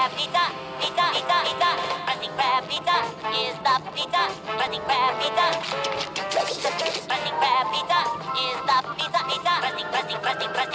Krab pizza, pizza, pizza, pizza. Krusty Krab pizza is the pizza. Krusty Krab pizza. Krusty Krab pizza is the pizza, pizza. Krusty, Krusty, Krusty, Krusty.